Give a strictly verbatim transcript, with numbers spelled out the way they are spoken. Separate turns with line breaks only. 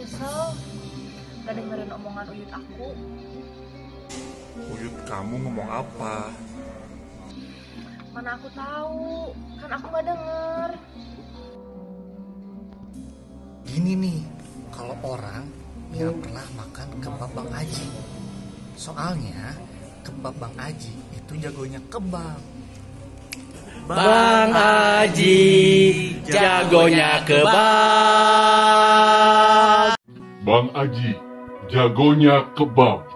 nyesel gak dengerin omongan Uyut aku.
Uyut kamu ngomong apa?
Mana aku tahu, kan aku gak denger.
Gini nih, kalau orang yang pernah makan kebab Bang Aji. Soalnya kebab Bang Aji itu jagonya kebab.
Bang Aji jagonya kebab.
Bang Aji jagonya kebab.